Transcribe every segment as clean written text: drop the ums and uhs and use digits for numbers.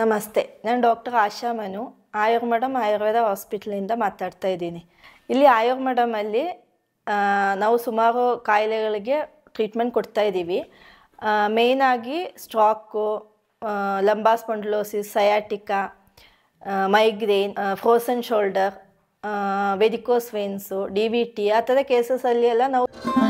ನಮಸ್ತೆ, ನಾನು ಡಾಕ್ಟರ್ ಆಶಾ ಮನು, ಆಯುರ್ಮೇಡಮ್ ಆಯುರ್ವೇದ ಹಾಸ್ಪಿಟಲಿಂದ ಮಾತಾಡ್ತಾ ಇದ್ದೀನಿ. ಇಲ್ಲಿ ಆಯುರ್ಮೇಡಮಲ್ಲಿ ನಾವು ಸುಮಾರು ಕಾಯಿಲೆಗಳಿಗೆ ಟ್ರೀಟ್ಮೆಂಟ್ ಕೊಡ್ತಾ ಇದ್ದೀವಿ. ಮೇಯ್ನಾಗಿ stroke, lumbar spondylosis, sciatica, migraine, frozen shoulder, varicose veins, DVT ಆ ಥರ ಕೇಸಸಲ್ಲಿ ಎಲ್ಲ ನಾವು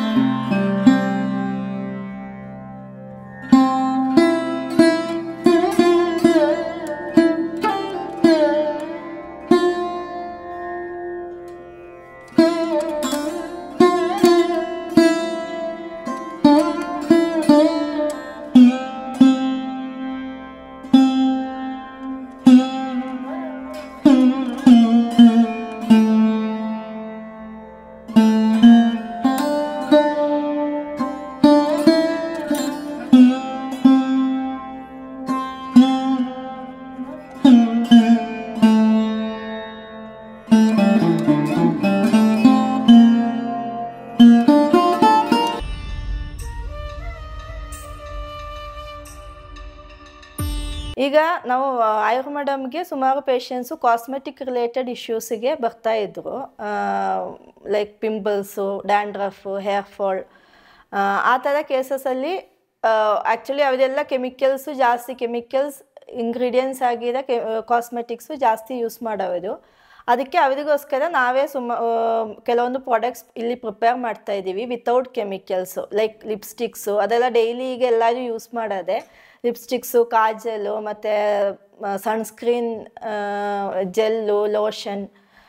ಈಗ ನಾವು ಆಯುರ್ಮೇಡಮ್ಗೆ ಸುಮಾರು ಪೇಷಂಟ್ಸು ಕಾಸ್ಮೆಟಿಕ್ ರಿಲೇಟೆಡ್ ಇಶ್ಯೂಸಿಗೆ ಬರ್ತಾಯಿದ್ರು. Like pimples, dandruff, hair fall ಆ ಥರ ಕೇಸಸಲ್ಲಿ ಆ್ಯಕ್ಚುಲಿ ಅವರೆಲ್ಲ ಕೆಮಿಕಲ್ಸ್ ಇಂಗ್ರೀಡಿಯೆಂಟ್ಸ್ ಆಗಿರೋ ಕಾಸ್ಮೆಟಿಕ್ಸು ಜಾಸ್ತಿ ಯೂಸ್ ಮಾಡೋದು. ಅದಕ್ಕೆ ಅವರಿಗೋಸ್ಕರ ನಾವೇ ಕೆಲವೊಂದು ಪ್ರಾಡಕ್ಟ್ಸ್ ಇಲ್ಲಿ ಪ್ರಿಪೇರ್ ಮಾಡ್ತಾಯಿದ್ದೀವಿ ವಿತೌಟ್ ಕೆಮಿಕಲ್ಸು. ಲೈಕ್ ಲಿಪ್ಸ್ಟಿಕ್ಸು ಅದೆಲ್ಲ ಡೈಲಿ ಈಗ ಎಲ್ಲರೂ ಯೂಸ್ ಮಾಡೋದೆ. ಲಿಪ್ಸ್ಟಿಕ್ಸು, ಕಾಜಲು, ಮತ್ತು ಸನ್ಸ್ಕ್ರೀನ್, ಜೆಲ್ಲು, ಲೋಷನ್,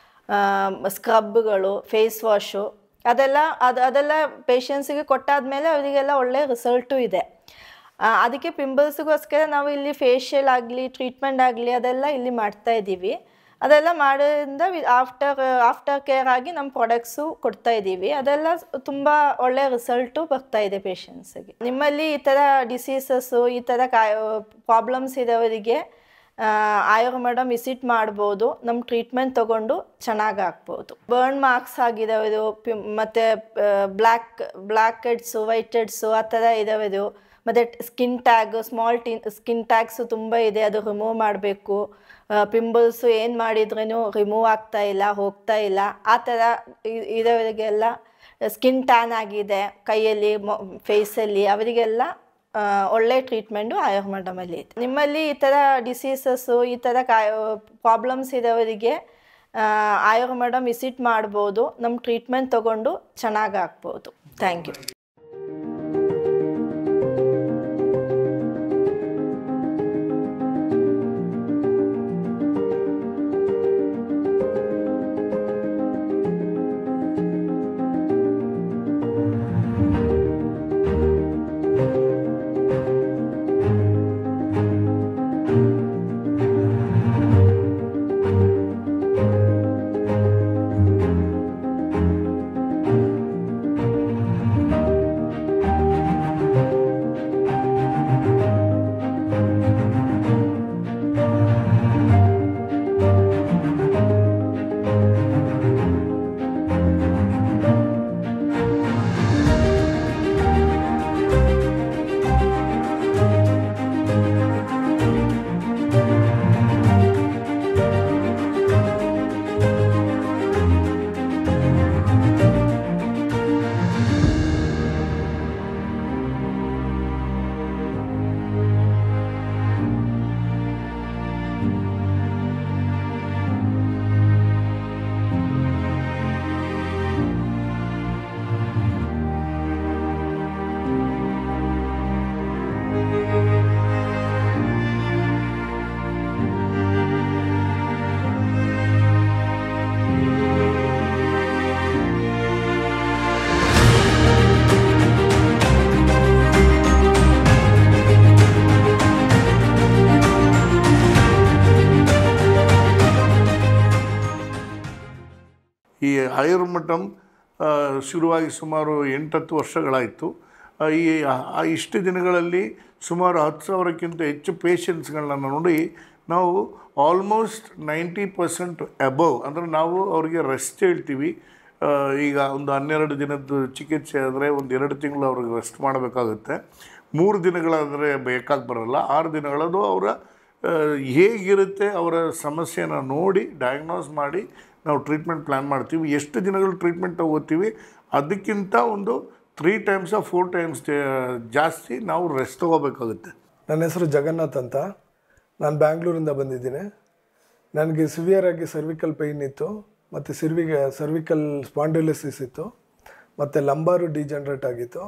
ಸ್ಕ್ರಬ್ಗಳು, ಫೇಸ್ ವಾಶು ಅದೆಲ್ಲ ಪೇಷಂಟ್ಸಿಗೆ ಕೊಟ್ಟಾದಮೇಲೆ ಅವರಿಗೆಲ್ಲ ಒಳ್ಳೆಯ ರಿಸಲ್ಟು ಇದೆ. ಅದಕ್ಕೆ ಪಿಂಪಲ್ಸ್ಗೋಸ್ಕರ ನಾವು ಇಲ್ಲಿ ಫೇಶಿಯಲ್ ಆಗಲಿ ಟ್ರೀಟ್ಮೆಂಟ್ ಆಗಲಿ ಅದೆಲ್ಲ ಇಲ್ಲಿ ಮಾಡ್ತಾಯಿದ್ದೀವಿ. ಅದೆಲ್ಲ ಮಾಡೋದ್ರಿಂದ ಆಫ್ಟರ್ ಕೇರ್ ಆಗಿ ನಮ್ಮ ಪ್ರಾಡಕ್ಟ್ಸು ಕೊಡ್ತಾಯಿದ್ದೀವಿ. ಅದೆಲ್ಲ ತುಂಬ ಒಳ್ಳೆಯ ರಿಸಲ್ಟು ಬರ್ತಾಯಿದೆ ಪೇಷಂಟ್ಸಿಗೆ. ನಿಮ್ಮಲ್ಲಿ ಈ ಥರ ಡಿಸೀಸಸ್ಸು, ಈ ಥರ ಪ್ರಾಬ್ಲಮ್ಸ್ ಇರೋರಿಗೆ ಆಯುರ್ಮೇಡಮ್ ವಿಸಿಟ್ ಮಾಡ್ಬೋದು. ನಮ್ಮ ಟ್ರೀಟ್ಮೆಂಟ್ ತೊಗೊಂಡು ಚೆನ್ನಾಗಿ ಆಗ್ಬೋದು. ಬರ್ನ್ ಮಾರ್ಕ್ಸ್ ಆಗಿರೋದು, ಮತ್ತು ಬ್ಲ್ಯಾಕ್ ಹೆಡ್ಸು, ವೈಟ್ ಹೆಡ್ಸು ಆ ಥರ ಇರೋದು, ಮತ್ತು ಸ್ಕಿನ್ ಸ್ಕಿನ್ ಟ್ಯಾಗ್ಸು ತುಂಬ ಇದೆ, ಅದು ರಿಮೂವ್ ಮಾಡಬೇಕು. ಪಿಂಪಲ್ಸು ಏನು ಮಾಡಿದ್ರೂ ರಿಮೂವ್ ಹೋಗ್ತಾ ಇಲ್ಲ ಆ ಥರ ಇರೋರಿಗೆಲ್ಲ, ಸ್ಕಿನ್ ಟ್ಯಾನ್ ಆಗಿದೆ ಕೈಯಲ್ಲಿ, ಫೇಸಲ್ಲಿ, ಅವರಿಗೆಲ್ಲ ಒಳ್ಳೆ ಟ್ರೀಟ್ಮೆಂಟು ಆಯುರ್ಮೇಡಮಲ್ಲಿ ಇದೆ. ನಿಮ್ಮಲ್ಲಿ ಈ ಥರ ಡಿಸೀಸಸ್ಸು, ಈ ಥರ ಪ್ರಾಬ್ಲಮ್ಸ್ ಇರೋರಿಗೆ ಆಯುರ್ಮೇಡಮ್ ವಿಸಿಟ್ ಮಾಡ್ಬೋದು. ನಮ್ಮ ಟ್ರೀಟ್ಮೆಂಟ್ ತೊಗೊಂಡು ಚೆನ್ನಾಗಿ ಆಗ್ಬೋದು. Thank you. ಈ ಆಯುರ್ಮೇಡಮ್ ಶುರುವಾಗಿ ಸುಮಾರು 8-10 ವರ್ಷಗಳಾಯಿತು. ಇಷ್ಟು ದಿನಗಳಲ್ಲಿ ಸುಮಾರು 10,000ಕ್ಕಿಂತ ಹೆಚ್ಚು ಪೇಷಂಟ್ಸ್ಗಳನ್ನ ನೋಡಿ ನಾವು ಆಲ್ಮೋಸ್ಟ್ 90% ಅಬವ್ ಅಂದರೆ ನಾವು ಅವರಿಗೆ ರೆಸ್ಟ್ ಹೇಳ್ತೀವಿ. ಈಗ ಒಂದು 12 ದಿನದ್ದು ಚಿಕಿತ್ಸೆ ಆದರೆ ಒಂದು 2 ತಿಂಗಳು ಅವ್ರಿಗೆ ರೆಸ್ಟ್ ಮಾಡಬೇಕಾಗುತ್ತೆ. 3 ದಿನಗಳಾದರೆ ಬೇಕಾಗಿ ಬರೋಲ್ಲ. 6 ದಿನಗಳದು ಅವರ ಹೇಗಿರುತ್ತೆ ಅವರ ಸಮಸ್ಯೆನ ನೋಡಿ ಡಯಾಗ್ನೋಸ್ ಮಾಡಿ ನಾವು ಟ್ರೀಟ್ಮೆಂಟ್ ಪ್ಲ್ಯಾನ್ ಮಾಡ್ತೀವಿ. ಎಷ್ಟು ದಿನಗಳು ಟ್ರೀಟ್ಮೆಂಟ್ ತಗೋತೀವಿ ಅದಕ್ಕಿಂತ ಒಂದು 3 times or 4 times ಜಾಸ್ತಿ ನಾವು ರೆಸ್ಟ್ ತೊಗೋಬೇಕಾಗುತ್ತೆ. ನನ್ನ ಹೆಸರು ಜಗನ್ನಾಥ್ ಅಂತ. ನಾನು ಬ್ಯಾಂಗ್ಳೂರಿಂದ ಬಂದಿದ್ದೀನಿ. ನನಗೆ ಸಿವಿಯರಾಗಿ ಸರ್ವಿಕಲ್ ಪೇಯ್ನ್ ಇತ್ತು, ಮತ್ತು ಸರ್ವಿಕಲ್ ಸ್ಪಾಂಡಿಲೋಸಿಸ್ ಇತ್ತು, ಮತ್ತು ಲಂಬಾರು ಡಿಜನ್ರೇಟ್ ಆಗಿತ್ತು.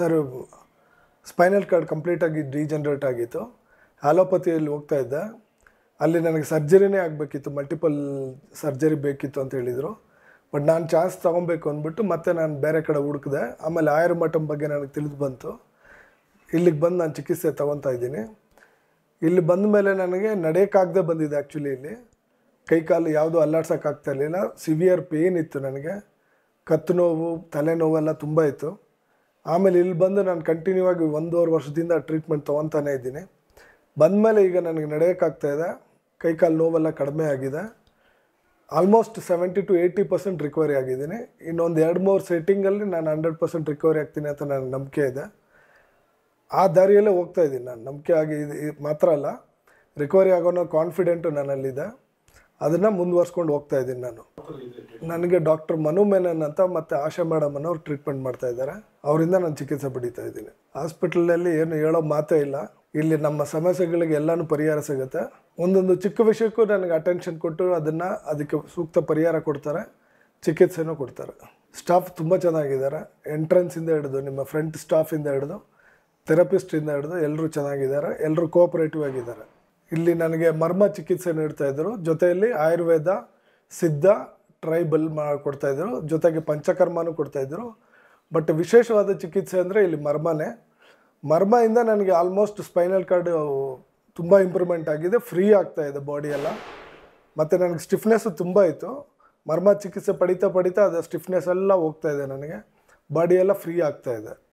ಸ್ಪೈನಲ್ ಕಾರ್ಡ್ ಕಂಪ್ಲೀಟಾಗಿ ಡಿಜನ್ರೇಟ್ ಆಗಿತ್ತು. ಆಲೋಪತಿಯಲ್ಲಿ ಹೋಗ್ತಾಯಿದ್ದೆ. ಅಲ್ಲಿ ನನಗೆ ಸರ್ಜರಿನೇ ಆಗಬೇಕಿತ್ತು, ಮಲ್ಟಿಪಲ್ ಸರ್ಜರಿ ಬೇಕಿತ್ತು ಅಂತ ಹೇಳಿದರು. ಬಟ್ ನಾನು ಚಾನ್ಸ್ ತೊಗೊಬೇಕು ಅಂದ್ಬಿಟ್ಟು ಮತ್ತೆ ನಾನು ಬೇರೆ ಕಡೆ ಹುಡುಕಿದೆ. ಆಮೇಲೆ ಆಯುರ್ಮಠಂ ಬಗ್ಗೆ ನನಗೆ ತಿಳಿದು ಬಂತು. ಇಲ್ಲಿಗೆ ಬಂದು ನಾನು ಚಿಕಿತ್ಸೆ ತೊಗೊತಾ ಇದ್ದೀನಿ. ಇಲ್ಲಿ ಬಂದ ಮೇಲೆ ನನಗೆ ನಡೆಯೋಕ್ಕಾಗದೆ ಬಂದಿದೆ. ಆ್ಯಕ್ಚುಲಿ ಇಲ್ಲಿ ಕೈಕಾಲು ಯಾವುದೂ ಅಲ್ಲಾಡ್ಸೋಕ್ಕಾಗ್ತಾ ಇರಲಿಲ್ಲ. ಸಿವಿಯರ್ ಪೇಯ್ನ್ ಇತ್ತು ನನಗೆ, ಕತ್ತು ನೋವು, ತಲೆನೋವೆಲ್ಲ ತುಂಬ ಇತ್ತು. ಆಮೇಲೆ ಇಲ್ಲಿ ಬಂದು ನಾನು ಕಂಟಿನ್ಯೂ ಆಗಿ 1.5 ವರ್ಷದಿಂದ ಟ್ರೀಟ್ಮೆಂಟ್ ತೊಗೊತಾನೇ ಇದ್ದೀನಿ. ಬಂದಮೇಲೆ ಈಗ ನನಗೆ ನಡೆಯೋಕ್ಕಾಗ್ತಾಯಿದೆ, ಕೈಕಾಲು ನೋವೆಲ್ಲ ಕಡಿಮೆ ಆಗಿದೆ. ಆಲ್ಮೋಸ್ಟ್ 70 to 80% ರಿಕವರಿ ಆಗಿದ್ದೀನಿ. ಇನ್ನೊಂದು 2-3 ಸೆಟ್ಟಿಂಗಲ್ಲಿ ನಾನು 100% ರಿಕವರಿ ಆಗ್ತೀನಿ ಅಂತ ನನಗೆ ನಂಬಿಕೆ ಇದೆ. ಆ ದಾರಿಯಲ್ಲೇ ಹೋಗ್ತಾ ಇದ್ದೀನಿ ನಾನು. ನಂಬಿಕೆ ಆಗಿ ಮಾತ್ರ ಅಲ್ಲ, ರಿಕವರಿ ಆಗೋನೋ ಕಾನ್ಫಿಡೆಂಟು ನನ್ನಲ್ಲಿದೆ. ಅದನ್ನು ಮುಂದುವರ್ಸ್ಕೊಂಡು ಹೋಗ್ತಾ ಇದ್ದೀನಿ ನಾನು. ನನಗೆ ಡಾಕ್ಟರ್ ಮನು ಮೆನನ್ ಅಂತ ಮತ್ತು ಆಶಾ ಮೇಡಮ್ ಅನ್ನೋರು ಟ್ರೀಟ್ಮೆಂಟ್ ಮಾಡ್ತಾಯಿದ್ದಾರೆ. ಅವರಿಂದ ನಾನು ಚಿಕಿತ್ಸೆ ಪಡೀತಾ ಇದ್ದೀನಿ. ಹಾಸ್ಪಿಟಲಲ್ಲಿ ಏನು ಹೇಳೋ ಮಾತೇ ಇಲ್ಲ. ಇಲ್ಲಿ ನಮ್ಮ ಸಮಸ್ಯೆಗಳಿಗೆ ಎಲ್ಲನೂ ಪರಿಹಾರ ಸಿಗುತ್ತೆ. ಒಂದೊಂದು ಚಿಕ್ಕ ವಿಷಯಕ್ಕೂ ನನಗೆ ಅಟೆನ್ಷನ್ ಕೊಟ್ಟು ಅದಕ್ಕೆ ಸೂಕ್ತ ಪರಿಹಾರ ಕೊಡ್ತಾರೆ, ಚಿಕಿತ್ಸೆನೂ ಕೊಡ್ತಾರೆ. ಸ್ಟಾಫ್ ತುಂಬ ಚೆನ್ನಾಗಿದ್ದಾರೆ. ಎಂಟ್ರೆನ್ಸಿಂದ ಹಿಡಿದು ನಿಮ್ಮ ಫ್ರಂಟ್ ಸ್ಟಾಫಿಂದ ಹಿಡಿದು ಥೆರಪಿಸ್ಟಿಂದ ಹಿಡಿದು ಎಲ್ಲರೂ ಚೆನ್ನಾಗಿದ್ದಾರೆ. ಎಲ್ಲರೂ ಕೋಆಪ್ರೇಟಿವ್ ಆಗಿದ್ದಾರೆ. ಇಲ್ಲಿ ನನಗೆ ಮರ್ಮ ಚಿಕಿತ್ಸೆ ನೀಡ್ತಾಯಿದ್ರು, ಜೊತೆಯಲ್ಲಿ ಆಯುರ್ವೇದ, ಸಿದ್ಧ, ಟ್ರೈಬಲ್ ಕೊಡ್ತಾಯಿದ್ರು, ಜೊತೆಗೆ ಪಂಚಕರ್ಮನೂ ಕೊಡ್ತಾಯಿದ್ರು. ಬಟ್ ವಿಶೇಷವಾದ ಚಿಕಿತ್ಸೆ ಅಂದರೆ ಇಲ್ಲಿ ಮರ್ಮನೇ. ಮರ್ಮದಿಂದ ನನಗೆ ಆಲ್ಮೋಸ್ಟ್ ಸ್ಪೈನಲ್ ಕಾರ್ಡ್ ತುಂಬ ಇಂಪ್ರೂವ್ಮೆಂಟ್ ಆಗಿದೆ, ಫ್ರೀ ಆಗ್ತಾಯಿದೆ ಬಾಡಿ ಎಲ್ಲ. ಮತ್ತು ನನಗೆ ಸ್ಟಿಫ್ನೆಸ್ಸು ತುಂಬ ಇತ್ತು. ಮರ್ಮ ಚಿಕಿತ್ಸೆ ಪಡಿತಾ ಅದು ಸ್ಟಿಫ್ನೆಸ್ ಎಲ್ಲ ಹೋಗ್ತಾಯಿದೆ. ನನಗೆ ಬಾಡಿ ಎಲ್ಲ ಫ್ರೀ ಆಗ್ತಾಯಿದೆ.